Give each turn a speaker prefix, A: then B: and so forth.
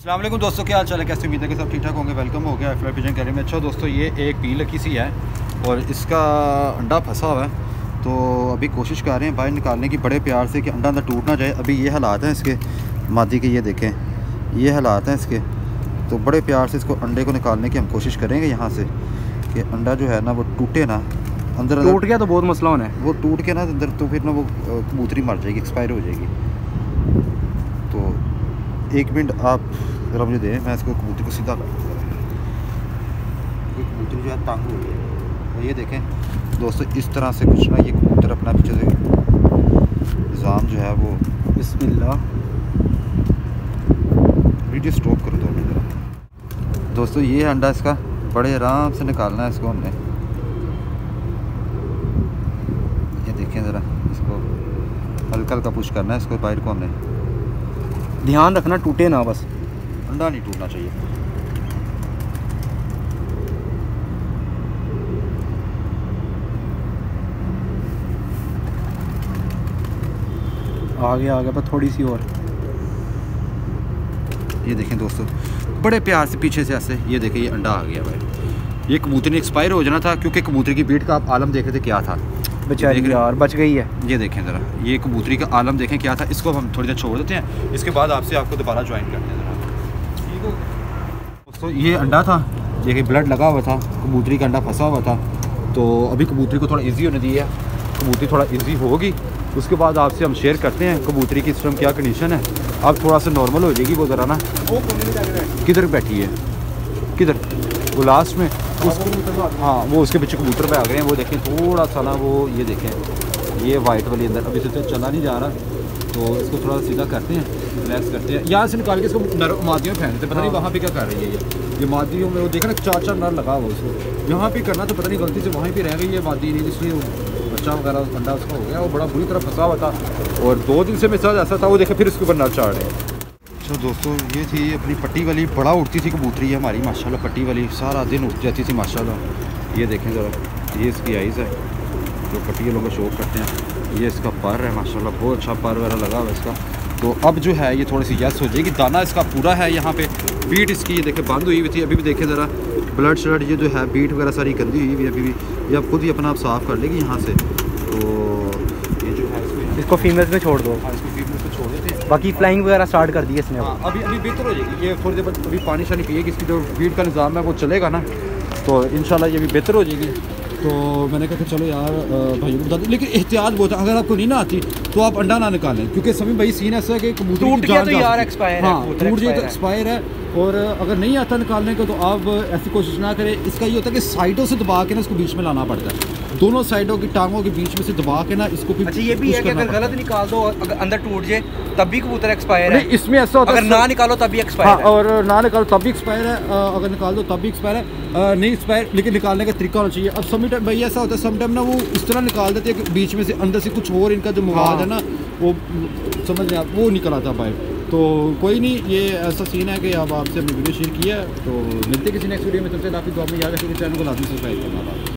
A: अस्सलाम वालेकुम दोस्तों, क्या हाल चाल है, कैसे उम्मीद है कि सब ठीक ठाक होंगे। वेलकम हो गया फ्लाई पिजन कैरी में। अच्छा दोस्तों, ये एक पील लकी सी है और इसका अंडा फंसा हुआ है, तो अभी कोशिश कर रहे हैं बाहर निकालने की बड़े प्यार से कि अंडा अंदर टूट ना जाए। अभी ये हालात हैं इसके मादी के, ये देखें ये हालात हैं इसके, तो बड़े प्यार से इसको अंडे को निकालने की हम कोशिश करेंगे यहाँ से कि अंडा जो है ना वो टूटे ना। अंदर
B: टूट गया तो बहुत मसला होना है,
A: वो टूट के ना अंदर तो फिर ना वो कबूतरी मर जाएगी, एक्सपायर हो जाएगी। तो एक मिनट आप ज़रा मुझे दें, मैं इसको कबूतरी को सीधा कर दूँगा। ये कबूतरी जो है तंग हो गई है, और ये देखें दोस्तों इस तरह से कुछ ना ये कबूतर अपना पीछे से निज़ाम जो है वो, बिस्मिल्लाह, वीडियो स्टॉप कर दो ज़रा। दोस्तों ये अंडा इसका बड़े आराम से निकालना है इसको हमने। ये देखें ज़रा, इसको हल्का हल्का पुश करना है इसको बाहर को हमने।
B: ध्यान रखना टूटे ना, बस
A: अंडा नहीं टूटना चाहिए।
B: आगे पर थोड़ी सी और।
A: ये देखें दोस्तों बड़े प्यार से पीछे से ऐसे, ये देखें ये अंडा आ गया भाई। ये कबूतरी एक्सपायर हो जाना था, क्योंकि कबूतरी की बीट का आप आलम देख रहे थे क्या था,
B: बेचारी यार बच गई है।
A: ये देखें ज़रा, ये कबूतरी का आलम देखें क्या था। इसको हम थोड़ी देर छोड़ देते हैं, इसके बाद आपको दोबारा ज्वाइन करते हैं ज़रा। ठीक हो दोस्तों, ये अंडा था, देखिए ब्लड लगा हुआ था, कबूतरी का अंडा फंसा हुआ था। तो अभी कबूतरी को थोड़ा ईजी होने दी है, कबूतरी थोड़ा ईजी होगी, उसके बाद आपसे हम शेयर करते हैं कबूतरी की इस टाइम क्या कंडीशन है। अब थोड़ा सा नॉर्मल हो जाएगी वो ज़रा ना। किधर बैठी है, किधर, वो लास्ट में उसको, हाँ वो उसके पीछे कबूतर पे आ गए हैं। वो देखें थोड़ा सा ना, वो ये देखें ये वाइट वाली अंदर अभी से चला नहीं जा रहा, तो इसको थोड़ा सीधा करते हैं, रिलैक्स करते हैं। यहाँ से निकाल के इसको मादियों में फेंकते, पता नहीं वहाँ पे क्या कर रही है ये मादियों में। वो देखा ना 4 नर लगा हुआ उसको, यहाँ पे करना तो पता नहीं गलती से वहीं पे रह गई है मादी नहीं, इसलिए बच्चा वगैरह अंडा उसका हो गया। वो बड़ा बुरी तरह फंसा हुआ था और 2 दिन से मेरे साथ ऐसा था। वो देखे फिर इसके ऊपर नर चाड़ रहे हैं। अच्छा दोस्तों, ये थी अपनी पट्टी वाली, बड़ा उड़ती थी कबूतरी है हमारी माशाल्लाह, पट्टी वाली सारा दिन उठ जाती थी माशाल्लाह। ये देखें ज़रा, ये इसकी आइज़ है जो पट्टी वालों का शौक करते हैं। ये इसका पर है माशाल्लाह, बहुत अच्छा पर वगैरह लगा हुआ इसका। तो अब जो है ये थोड़ी सी यस हो जाएगी। दाना इसका पूरा है, यहाँ पे बीट इसकी ये देखे बंद हुई हुई थी, अभी भी देखें ज़रा ब्लड शलड ये जो है बीट वगैरह सारी गंदी हुई हुई अभी भी, ये अब खुद ही अपना आप साफ़ कर लेगी यहाँ से। तो ये जो है
B: इसको फीमेल्स में छोड़ दो।
A: हाँ, इसको फीमेल्स में छोड़ देते हैं।
B: बाकी फ्लाइंग वगैरह स्टार्ट कर दी है इसने।
A: हाँ, अभी बेहतर हो जाएगी ये, थोड़ी देर बाद अभी पानी शानी पिएगी, इसकी जो फीड का निज़ाम है वो चलेगा ना, तो इंशाल्लाह ये भी बेहतर हो जाएगी। तो मैंने कहा कि चलो यार भाइयों को बता दें, लेकिन एहतियात बहुत है, अगर आपको नहीं ना आती तो आप अंडा ना निकालें, क्योंकि सभी भाई सीन ऐसा है कि कबूतर
B: टूट गया तो यार एक्सपायर है,
A: हाँ टूट जाए तो एक्सपायर है। और अगर नहीं आता निकालने को तो आप ऐसी कोशिश ना करें। इसका ये होता है कि साइडों से दबा के ना इसको बीच में लाना पड़ता है, दोनों साइडों की टांगों के बीच में से दबा के ना इसको।
B: अच्छा ये भी है कि अगर गलत निकाल दो अगर अंदर टूट जाए तब भी कबूतर एक्सपायर है।
A: इसमें ऐसा होता है
B: अगर ना निकालो तब भी एक्सपायर है,
A: और ना निकालो तब भी एक्सपायर है, अगर निकाल दो तब भी एक्सपायर है। नहीं एक्सपायर, लेकिन निकालने का तरीका होना चाहिए। अब समी टाइम भाई ऐसा होता है, सम टाइम ना वो इस तरह निकाल देते हैं कि बीच में से अंदर से कुछ और इनका जो मवाद है ना वो समझ में वो निकल आता है बाहर। तो कोई नहीं, ये ऐसा सीन है कि अब आपसे हमने वीडियो शेयर किया है। तो मिलते किसी नेक्स्ट वीडियो में, तब तक आपकी दुआ में याद रखिए, चैनल को लाजमी सब्सक्राइब करना।